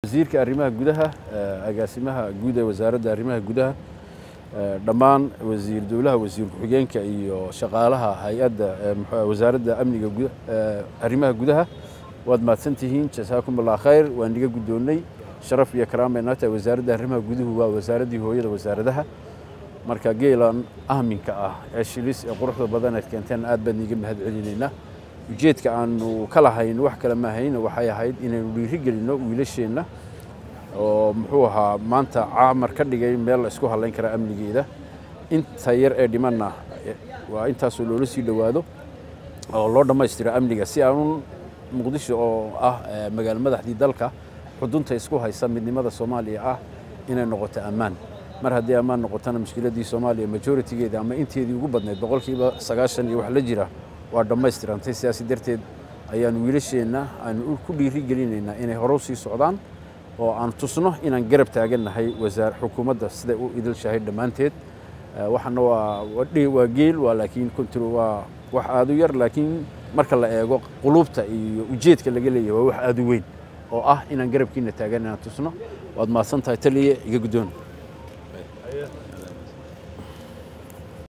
وزيرك أريمها جودها أجاسمها جودة وزارة أريمها جودها دمان وزير دولها وزير حجينك أي شغالها هيئة وزارة أمنية جودة أريمها جودها واد ما تنتهين جزاكم الله خير وأني جدوني شرف يا كرام بينات وزارة أريمها جوده هو وزارة دي هوية وزارتها marka geelan ahminka ah ee shilis ee quruxda badan ee keenteen aad baan iga mahad celinayna ujeedka aanu kala hayn wax kala ma hayn waxay ahayd inaynu dhiirigelino wiilasheena oo muxuu ahaa maanta caamar ka dhigay meel isku halayn kara amnigeeda inta yar ee dhimanna waa intaas loo sii dhawaado oo loo dhameystiro amniga si aanu muqdisho oo ah magaalada madaxdii dalka xudunta isku haysa midnimada Soomaaliya ah inay noqoto ammaan mar haddii ammaan noqotana mushkiladii Soomaaliya majority-geeda ama inteedii ugu badneed 90% iyo wax la jira waa dhameystirantay siyaasi darteed ayaan wiilasheena aan ku dhiirigelinaynaa inay hore u sii socdaan oo aan tusno inaan garab taaganahay wasaar xukuumadda sida uu idil shaahid dhamaanteed waxana waa geel waa laakiin control waa wax aad u yar laakiin marka la eego qulubta iyo ujeedka laga leeyahay waa wax aad u weyn oo ah inaan garabkiina taagan inaan tusno waad maasantahay taliye iga gudoon